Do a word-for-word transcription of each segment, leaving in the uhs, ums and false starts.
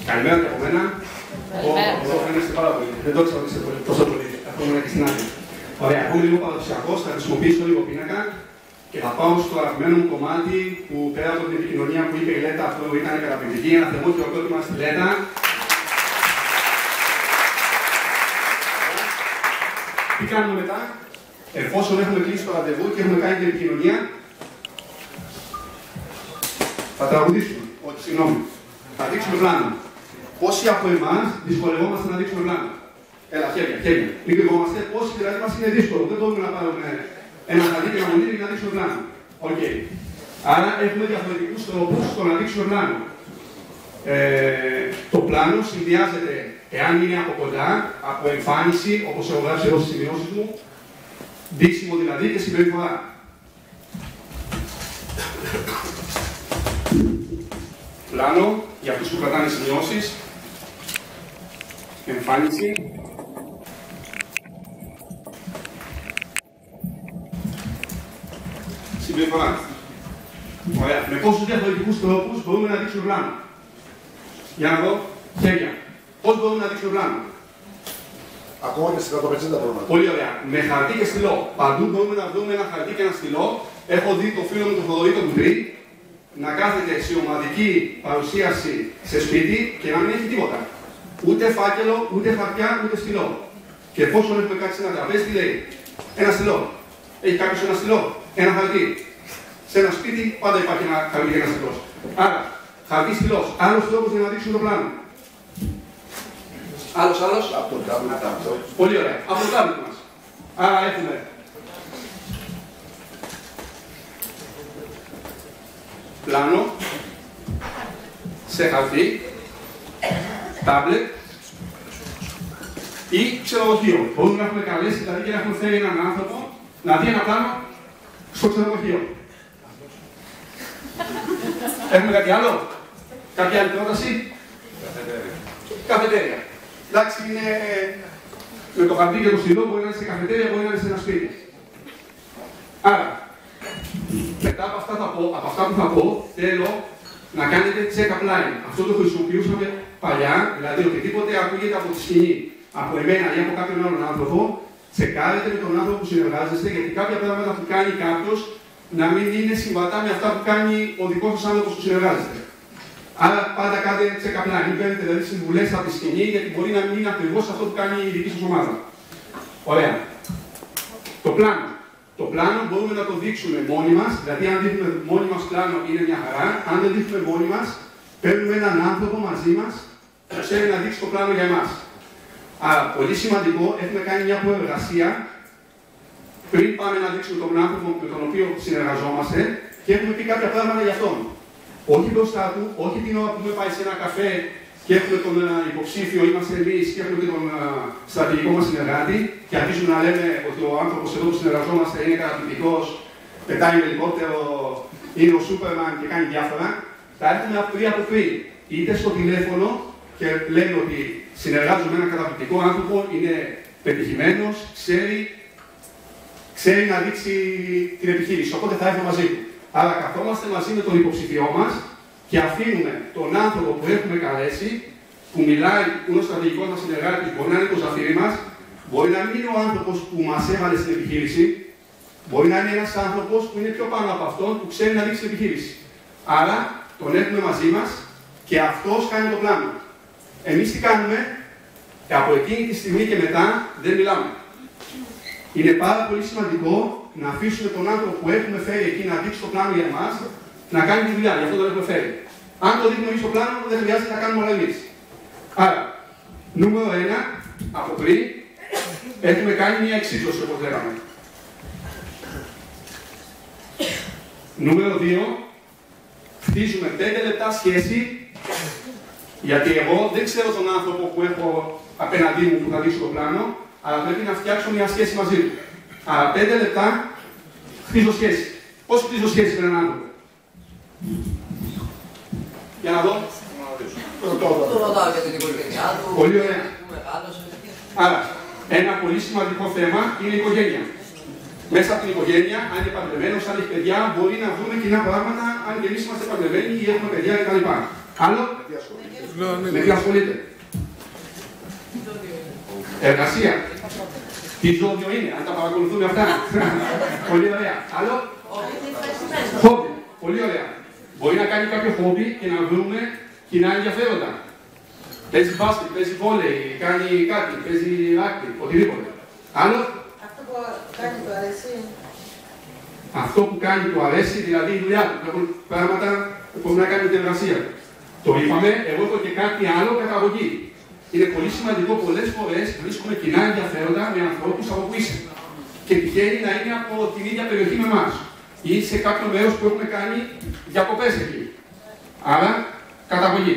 Καλημέρα και από μένα. Εδώ φαίνεστε πάρα πολύ. Δεν το ξέρω τόσο πολύ. Ακόμα και στην άλλη. Ωραία, εγώ είμαι λίγο παραδοσιακός, θα χρησιμοποιήσω λίγο πίνακα και θα πάω στο αγαπημένο μου κομμάτι που πέρα από την επικοινωνία που είπε η Λέτα, αυτό ήταν καταπληκτική. Ένα θερμό χειροκρότημα στη Λέτα. Τι κάνουμε μετά, εφόσον έχουμε κλείσει το ραντεβού και έχουμε κάνει την επικοινωνία, θα τραγουδήσουμε. Όχι, συγγνώμη. Θα δείξουμε πλάνο. Πόσοι από εμάς δυσκολευόμαστε να δείξουμε πλάνο? Έλα, χέρια, χέρια. Μην κρυβόμαστε. Πόσοι δηλαδή μας είναι δύσκολο. Δεν μπορούμε να πάρουμε ένα χαρτί και ένα μοντήρι και να δείξουμε πλάνο. Οκ. Okay. Άρα έχουμε διαφορετικούς τρόπους στο να δείξουμε πλάνο. Ε, το πλάνο συνδυάζεται, εάν είναι από κοντά, από εμφάνιση, όπως έχω γράψει εδώ στις σημειώσεις μου, δείξιμο δηλαδή και συμπεριφορά. Πλάνο, για αυτούς που κρατάνε σημειώσεις, εμφάνιση, συμπεριφορά. Ωραία. Με πόσους διαφορετικούς τρόπους μπορούμε να δείξουμε πλάνο? Για να δω, χέρια. Πώς μπορούμε να δείξουμε πλάνο? Ακόμα και σε εκατό πενήντα πράγματα. Πολύ ωραία. Με χαρτί και στυλό. Παντού μπορούμε να βρούμε ένα χαρτί και ένα στυλό. Έχω δει το φίλο μου τον Θοδωρή τον Κουτρί να κάθεται σε ομαδική παρουσίαση σε σπίτι και να μην έχει τίποτα. Ούτε φάκελο, ούτε χαρτιά, ούτε στυλό. Και εφόσον έχουμε κάτσει ένα τραπέζι, τι λέει? Ένα στυλό. Έχει κάποιος ένα στυλό? Ένα χαρτί. Σε ένα σπίτι πάντα υπάρχει ένα χαρτί και ένα στυλό. Άρα, χαρτί στυλός. Άλλος τρόπος για να δείξουμε το πλάνο. Άλλος, άλλος. Από το τάμπλετ. Πολύ ωραία. Από το τάμπλετ μας. Άρα έχουμε πλάνο σε χαρτί, τάμπλετ ή ξενοδοχείο. Μπορούμε να έχουμε καλέσει δηλαδή και να έχουμε φέρει έναν άνθρωπο να δει ένα πλάνο στο ξενοδοχείο. Έχουμε κάτι άλλο? Κάποια άλλη πρόταση? Καφετέρια. Καφετέρια. Εντάξει, είναι με το χαρτί και το στυλό, μπορεί να είναι σε καφετέρια, μπορεί να είναι σε ένα σπίτι. Άρα, μετά από αυτά, πω, από αυτά που θα πω, θέλω να κάνετε check-up line. Αυτό το χρησιμοποιούσαμε παλιά, δηλαδή οτιδήποτε ακούγεται από τη σκηνή, από εμένα ή από κάποιον άλλον άνθρωπο, τσεκάρετε με τον άνθρωπο που συνεργάζεστε, γιατί κάποια πράγματα που κάνει κάποιος να μην είναι συμβατά με αυτά που κάνει ο δικός σας άνθρωπος που συνεργάζεστε. Άρα πάντα κάντε check-up line. Μην παίρνετε δηλαδή συμβουλές από τη σκηνή, γιατί μπορεί να μην είναι ακριβώς αυτό που κάνει η δική σας ομάδα. Ωραία. Το πλάνο. Το πλάνο μπορούμε να το δείξουμε μόνοι μας, δηλαδή αν δείχνουμε μόνοι μας πλάνο είναι μια χαρά. Αν δεν δείχνουμε μόνοι μας, παίρνουμε έναν άνθρωπο μαζί μας που ξέρει να δείξει το πλάνο για εμάς. Άρα, πολύ σημαντικό, έχουμε κάνει μια προεργασία πριν πάμε να δείξουμε τον άνθρωπο με τον οποίο συνεργαζόμαστε και έχουμε πει κάποια πράγματα για αυτόν. Όχι μπροστά του, όχι την ώρα που έχουμε πάει σε ένα καφέ και έχουμε τον uh, υποψήφιο, είμαστε εμείς και έχουμε και τον uh, στρατηγικό μας συνεργάτη και αρχίζουμε να λέμε ότι ο άνθρωπος εδώ που συνεργαζόμαστε είναι καταπληκτικός, πετάει με ελικόπτερο, είναι ο Σούπερμαν και κάνει διάφορα. Θα έρθουμε πριν από πριν, είτε στο τηλέφωνο και λένε ότι συνεργάζομαι με έναν καταπληκτικό άνθρωπο, είναι πετυχημένος, ξέρει, ξέρει να δείξει την επιχείρηση. Οπότε θα έρθω μαζί του. Άρα καθόμαστε μαζί με τον υποψηφιό μας και αφήνουμε τον άνθρωπο που έχουμε καλέσει, που μιλάει, που είναι ο στρατηγικός μας συνεργάτης, μπορεί να είναι το ζαφύρι μας, μπορεί να μην είναι ο άνθρωπος που μας έβαλε στην επιχείρηση, μπορεί να είναι ένας άνθρωπος που είναι πιο πάνω από αυτόν, που ξέρει να δείξει την επιχείρηση. Άρα τον έχουμε μαζί μας και αυτός κάνει το πλάνο. Εμείς τι κάνουμε? Και από εκείνη τη στιγμή και μετά δεν μιλάμε. Είναι πάρα πολύ σημαντικό να αφήσουμε τον άνθρωπο που έχουμε φέρει εκεί να δείξει το πλάνο για εμάς, να κάνει τη δουλειά. Γι' αυτό τον έχουμε φέρει. Αν το δείχνουμε εμείς το πλάνο, δεν χρειάζεται να κάνουμε όλα εμείς. Άρα, νούμερο ένα, από πριν, έχουμε κάνει μια εξίσωση, όπως λέγαμε. Νούμερο δύο, χτίζουμε πέντε λεπτά σχέση, γιατί εγώ δεν ξέρω τον άνθρωπο που έχω απέναντί μου που θα δείξω το πλάνο, αλλά πρέπει να φτιάξω μια σχέση μαζί του. Άρα πέντε λεπτά χτίζω σχέση. Πώς χτίζω σχέση με έναν άνθρωπο? Για να δω. Το ρωτάω για την οικογένειά του. Πολύ ωραία. Άρα, ένα πολύ σημαντικό θέμα είναι η οικογένεια. Μέσα από την οικογένεια, αν είναι παντρεμένος, αν έχει παιδιά, μπορεί να βρούμε κοινά πράγματα, αν και εμείς είμαστε παντρεμένοι ή έχουμε παιδιά κτλ. Άλλο. Με τι ασχολείται. Εργασία. Τι ζώδιο είναι, αν τα παρακολουθούμε αυτά. Πολύ ωραία. Άλλο. Χόμπι. Πολύ ωραία. Μπορεί να κάνει κάποιο χόμπι και να βρούμε κοινά ενδιαφέροντα. Παίζει μπάσκετ, παίζει βόλεϊ, κάνει κάτι, παίζει άκρη, οτιδήποτε. Άλλο. Αυτό που κάνει του αρέσει. Αυτό που κάνει του αρέσει, δηλαδή η δουλειά του. Έχουν πράγματα που μπορεί να κάνει την εργασία του. Το είπαμε, εγώ έχω και κάτι άλλο, καταγωγή. Είναι πολύ σημαντικό πολλές φορές βρίσκουμε κοινά ενδιαφέροντα με ανθρώπους από που είσαι. Και τυχαίνει να είναι από την ίδια περιοχή με εμάς. Ή σε κάποιο μέρος που έχουμε κάνει διακοπές εκεί. Άρα, καταγωγή.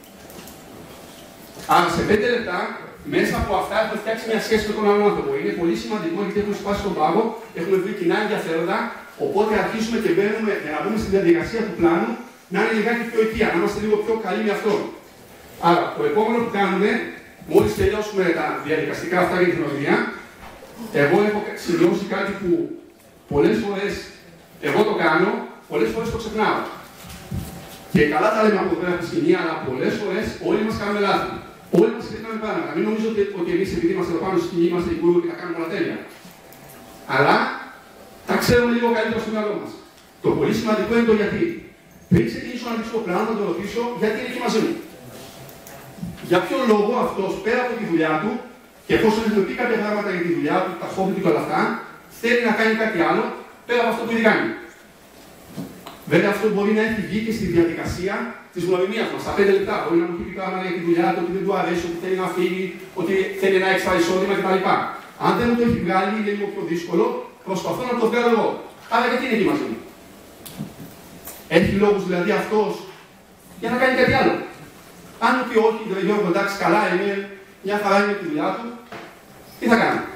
Άρα, σε πέντε λεπτά, μέσα από αυτά έχουμε φτιάξει μια σχέση με τον άλλον άνθρωπο. Είναι πολύ σημαντικό γιατί έχουμε σπάσει τον πάγο, έχουμε βρει κοινά ενδιαφέροντα. Οπότε αρχίσουμε και μπαίνουμε για να μπούμε στη διαδικασία του πλάνου να είναι λιγάκι πιο οικία, να είμαστε λίγο πιο καλοί με αυτόν. Άρα, το επόμενο που κάνουμε, μόλις τελειώσουμε τα διαδικαστικά αυτά για την οδηγία, εγώ έχω σημειώσει κάτι που πολλές φορές εγώ το κάνω, πολλές φορές το ξεχνάω. Και καλά τα λέμε από εδώ πέρα από τη σκηνή, αλλά πολλές φορές όλοι μας κάνουμε λάθη. Όλοι μας ξεχνάμε πράγματα. Μην νομίζω ότι, ότι εμείς επειδή είμαστε εδώ πάνω στη σκηνή, είμαστε οι γκουρού και τα κάνουμε όλα τέλεια. Αλλά τα ξέρουμε λίγο καλύτερα στο μυαλό μας. Το πολύ σημαντικό είναι το γιατί. Πριν ξεκινήσω να δείξω το πλάνο, να το ρωτήσω γιατί είναι εκεί μαζί μου. Για ποιο λόγο αυτός πέρα από τη δουλειά του, και εφόσον έχουμε πει κάποια πράγματα για τη δουλειά του, τα χόμπι του και όλα αυτά, θέλει να κάνει κάτι άλλο πέρα από αυτό που ήδη κάνει. Βέβαια, αυτό μπορεί να έχει βγει και στη διαδικασία τη γνωριμίας μας. Στα πέντε λεπτά μπορεί να μου πει πράγματα για τη δουλειά του, ότι δεν του αρέσει, ότι θέλει να φύγει, ότι θέλει ένα έξτρα εισόδημα κτλ. Αν δεν μου το έχει βγάλει, είναι λίγο πιο δύσκολο, προσπαθώ να το βγάλω εγώ. Άρα, γιατί είναι εκεί μαζί μου. Έχει λόγους δηλαδή αυτός για να κάνει κάτι άλλο. Αν μου πει όχι, δεν Γιώργο, εντάξει, καλά είναι, μια χαρά είναι τη δουλειά του, τι θα κάνει.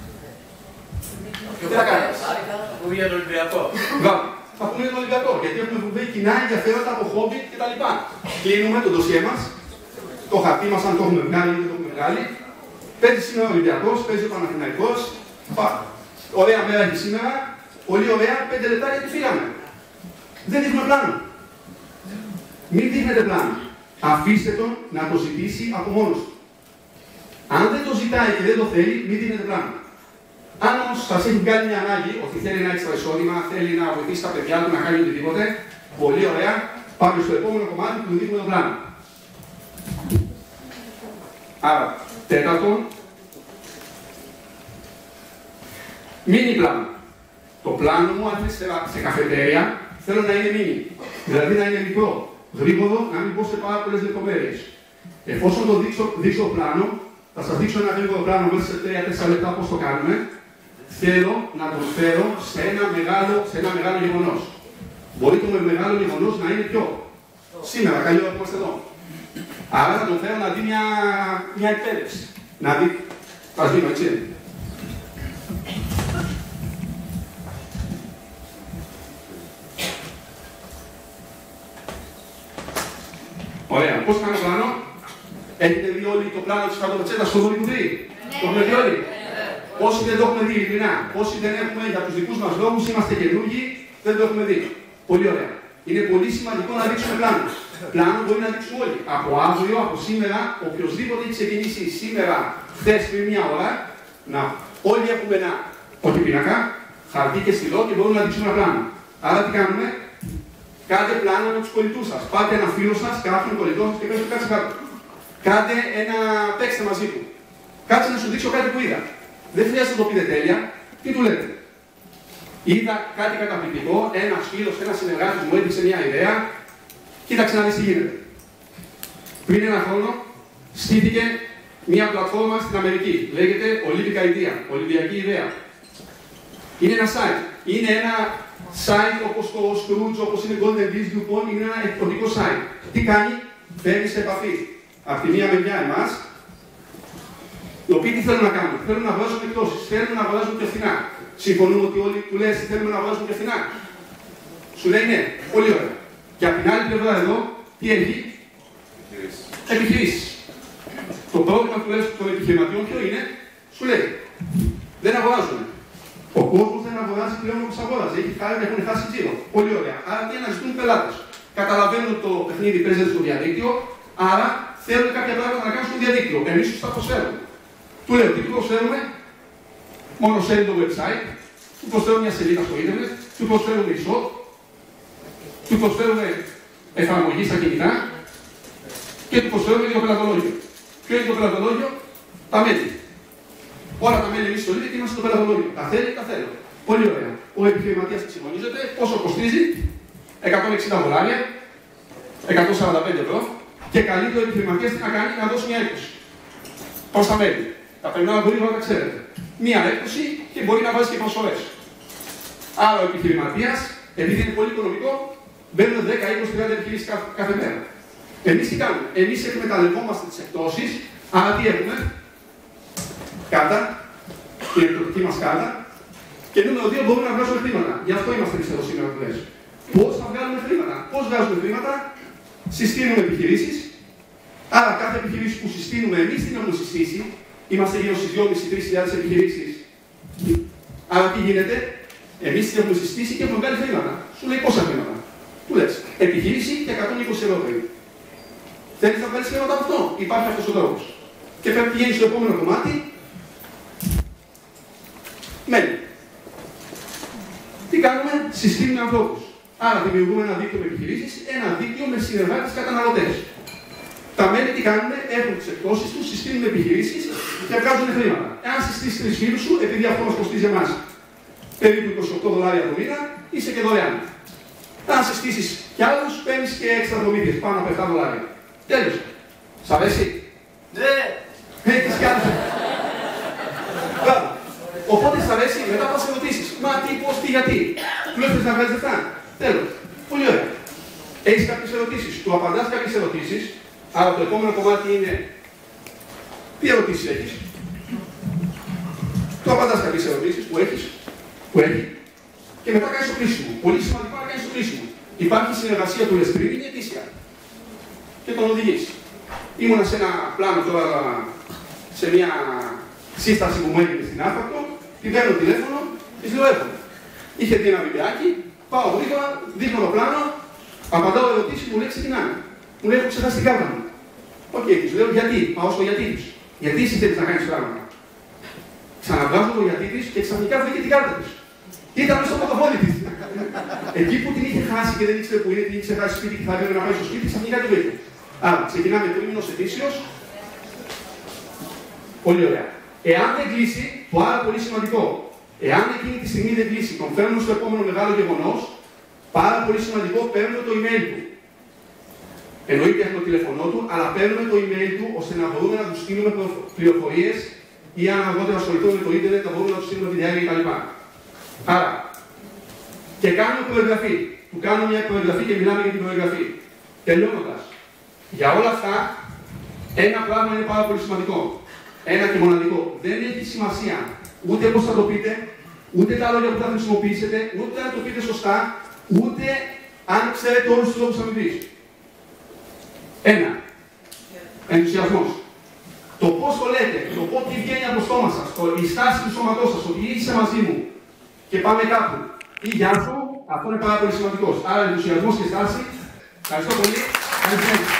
Τι θα κάνει. Θα πούμε για τον Ολυμπιακό. Θα πούμε για τον Ολυμπιακό, γιατί έχουμε βρει κοινά ενδιαφέροντα από χόμπι κτλ. Κλείνουμε το ντοσιέ μας, το χαρτί μας, αν το έχουμε βγάλει ή δεν το έχουμε βγάλει. Παίζει σήμερα ο Ολυμπιακός, παίζει ο Παναθηναϊκός. Ωραία μέρα έχει σήμερα, πολύ ωραία, πέντε λεπτά γιατί φύγαμε. Δεν δείχνουμε πλάνο. Μην δείχνετε πλάνο. Αφήστε τον να το ζητήσει από μόνος του. Αν δεν το ζητάει και δεν το θέλει, μην δίνετε πλάνο. Αν όμως σας έχει κάνει μια ανάγκη ότι θέλει ένα έξτρα εισόδημα, θέλει να βοηθήσει τα παιδιά του να κάνει οτιδήποτε, πολύ ωραία, πάμε στο επόμενο κομμάτι που του δείχνουμε το πλάνο. Άρα, τέταρτον, μίνι πλάνο. Το πλάνο μου, αν θέλει σε καφετέρια, θέλω να είναι μίνι. Δηλαδή να είναι μικρό, γρήγορο, να μην πω σε πάρα πολλές λεπτομέρειες. Εφόσον το δείξω, δείξω πλάνο, θα σας δείξω ένα γρήγορο πλάνο μέσα σε τρία τέσσερα λεπτά πώς το κάνουμε. Θέλω να το φέρω σε ένα μεγάλο, σε ένα μεγάλο γεγονός. Μπορεί το μεγάλο γεγονός να είναι ποιο. Σήμερα, καλή ώρα που είμαστε εδώ. Άρα θα τον φέρω να δει μια, μια εκπαίδευση. Να δει. Θα δίνω, έτσι. Ωραία. Πώς κάνω πλάνο. Έχετε δει όλοι το πλάνο της χαρτοπετσέτας στο Δωρικουδί. Το έχουμε δει όλοι. Όσοι δεν το έχουμε δει, ειλικρινά. Όσοι δεν έχουμε για τους δικούς μας λόγους, είμαστε καινούργοι, δεν το έχουμε δει. Πολύ ωραία. Είναι πολύ σημαντικό να δείξουμε πλάνο. Πλάνο μπορεί να δείξουμε όλοι. Από αύριο, από σήμερα, οποιοδήποτε έχει ξεκινήσει σήμερα, χθες πριν μια ώρα, να όλοι έχουμε ένα όχι πίνακα, χαρτί και στυλό και μπορούμε να δείξουμε ένα πλάνο. Άρα τι κάνουμε. Κάντε πλάνο με τους κολλητούς σας. Πάτε ένα φίλο σας, κάποιον κολλητό σας και πέστε κάτσε κάτω. Κάντε ένα. Παίξτε μαζί του. Κάτσε να σου δείξω κάτι που είδα. Δεν χρειάζεται να το πείτε τέλεια. Τι του λέτε. Είδα κάτι καταπληκτικό. Ένα φίλο, ένα συνεργάτη μου έδειξε μια ιδέα. Κοίταξε να δεις τι γίνεται. Πριν ένα χρόνο στήθηκε μια πλατφόρμα στην Αμερική. Λέγεται Olympic Idea. Ολυμπιακή ιδέα. Είναι ένα site. Είναι ένα site όπως το Scrooge, όπως είναι Golden Disc, λοιπόν, είναι ένα εκπτωτικό site. Τι κάνει, φέρνει σε επαφή από τη μία μεριά εμάς, οι οποίοι τι θέλουν να κάνουν. Θέλουν να βγάζουν εκτόσεις, θέλουν να βγάζουν πιο φθηνά. Συμφωνούμε ότι όλοι του λες θέλουμε να βγάζουν πιο φθηνά. Σου λέει ναι, πολύ ωραία. Και από την άλλη πλευρά εδώ, τι έχει, επιχειρήσεις. Το πρόβλημα του λες των επιχειρηματιών ποιο είναι, σου λέει, δεν αγοράζουν. Ο κόσμος δεν αγοράζει πλέον όπως αγόραζε. Έχει χάρη και έχουν χάσει τζίρο. Πολύ ωραία. Άρα τι αναζητούν πελάτες. καταλαβαίνουν ότι το παιχνίδι παίζεται στο διαδίκτυο, άρα θέλουν κάποια πράγματα να κάνουν στο διαδίκτυο. Εμείς τους τα προσφέρουμε. Του λέω τι του προσφέρουμε, μόνο σε το website, του προσφέρουμε μια σελίδα στο ίντερνετ, του προσφέρουμε e-shop, του προσφέρουμε εφαρμογή στα κινητά και του προσφέρουμε και το πελατολόγιο. Ποιο είναι το πελατολόγιο, τα μέλη. Όλα τα μέλη εμείς στο ίδιο και είμαστε στο πελατολόγιο. Τα θέλει, τα θέλω. Πολύ ωραία. Ο επιχειρηματίας εξυγχρονίζεται, πόσο κοστίζει, εκατόν εξήντα δολάρια, εκατόν σαράντα πέντε ευρώ, και καλεί το επιχειρηματίας τι να κάνει, να δώσει μια έκπτωση. Προς τα μέλη. Τα περνάω γρήγορα, τα ξέρετε. Μία έκπτωση και μπορεί να βάζει και προσφορές. Άρα ο επιχειρηματίας, επειδή είναι πολύ οικονομικό, μπαίνουν δέκα, είκοσι, τριάντα επιχειρήσεις κάθε, κάθε μέρα. Εμείς τι κάνουμε, εμείς εκμεταλλευόμαστε τις εκπτώσεις, άρα τι έχουμε, κάρτα, την εκπτωτική μας κάρτα, και νούμερο δύο μπορούμε να βγάζουμε χρήματα. Γι' αυτό είμαστε εμείς εδώ σήμερα που λες. Πώς θα βγάλουμε χρήματα, πώς βγάζουμε χρήματα, συστήνουμε επιχειρήσεις. Άρα κάθε επιχειρήση που συστήνουμε εμείς την έχουμε συστήσει, είμαστε γύρω στις δυόμισι με τρεις χιλιάδες επιχειρήσεις. Άρα τι γίνεται, εμείς την έχουμε συστήσει και έχουμε βγάλει χρήματα. Σου λέει πόσα χρήματα. Του λες, επιχείρηση και εκατόν είκοσι ευρώ περίπου. Θέλεις να βγάλεις χρήματα από αυτό, υπάρχει αυτός ο τρόπος. Και πρέπει να πηγαίνεις στο επόμενο κομμάτι. Μέλη. Τι κάνουμε, συστήνουμε ανθρώπους. Άρα δημιουργούμε ένα δίκτυο με επιχειρήσεις, ένα δίκτυο με συνεργάτες καταναλωτές. Τα μέλη τι κάνουν, έχουν τις εκπτώσεις τους, συστήνουν επιχειρήσεις και βγάζουν χρήματα. Εάν συστήσεις τρεις φίλους σου, επειδή αυτό μας κοστίζει εμάς περίπου είκοσι οκτώ δολάρια το μήνα, είσαι και δωρεάν. Αν συστήσεις κι άλλους, παίρνεις και έξτρα δομήδιες, πάνω από επτά δολάρια. Τέλος. Σ' αρέσει? Ναι! Έχεις κι άλλους. Μπράβο. Οπότε σ' αρέσει, μετά πας ερωτήσεις. Μα τι, πώς, τι, γιατί. Του λες να βγάλεις λεφτά. Τέλος. Πολύ ωραία. Έχεις κάποιες ερωτήσεις. Του απαντάς κάποιες ερωτήσεις. Άρα το επόμενο κομμάτι είναι τι ερωτήσεις έχεις. Του απαντάς κάποιες ερωτήσεις που έχεις, που έχει, και μετά κάνεις το κλείσιμο. Πολύ σημαντικό να κάνεις το κλείσιμο. Υπάρχει συνεργασία του Λεστρίνη, είναι αιτήσια. Και τον οδηγείς. Ήμουνα σε ένα πλάνο τώρα, σε μια σύσταση που μου έγινε στην Άρπακτο, την παίρνω τηλέφωνο, της λέω έρχομαι. Είχε δει ένα βιντεάκι, πάω γρήγορα, δείχνω το πλάνο, απαντάω ερωτήσεις, μου λέει ξεκινάμε. Μου λέει έχω ξεχάσει την κάρτα μου. Οκ, okay, της λέω γιατί, πάω στο γιατί της. Γιατί εσύ θέλεις να κάνεις πράγματα. Ξαναβγάζω το γιατί της και ξαφνικά βρήκε την κάρτα της. Και ήταν μέσα στο πορτοφόλι της. Εκεί που την είχε χάσει και δεν ήξερε που είναι, την είχε ξεχάσει σπίτι και θα έπρεπε να πάει στο σπίτι, ξαφνικά την βρήκε. Άρα, ξεκινάμε τρίμηνος ετήσιος. Πολύ ωραία. Εάν δεν κλείσει, το άρα πολύ σημαντικό, εάν εκείνη τη στιγμή δεν κλείσει, τον φέρνουμε στο επόμενο μεγάλο γεγονός, πάρα πολύ σημαντικό, παίρνουμε το email του. Εννοείται έχουμε το τηλέφωνό του, αλλά παίρνουμε το email του ώστε να μπορούμε να του στείλουμε πληροφορίες ή αν αργότερα ασχοληθούμε με το ίντερνετ, να μπορούμε να του στείλουμε βιντεάκια κτλ. Άρα, και κάνουμε προεγγραφή. Του κάνουμε μια προεγγραφή και μιλάμε για την προεγγραφή. Τελειώνοντας, για όλα αυτά, ένα πράγμα είναι πάρα πολύ σημαντικό. Ένα και μοναδικό. Δεν έχει σημασία ούτε πώς θα το πείτε, ούτε τα λόγια που θα χρησιμοποιήσετε, ούτε αν το πείτε σωστά, ούτε αν ξέρετε όλους τους λόγους θα μην πεις. Ένα. Ενθουσιασμός. Το πώς το λέτε, το πώς τι βγαίνει από το στόμα σας, το, η στάση του σώματός σας, ότι είσαι μαζί μου και πάμε κάπου. Ή γεια σου, αυτό είναι πάρα πολύ σημαντικό. Άρα ενθουσιασμός και στάση. Ευχαριστώ πολύ.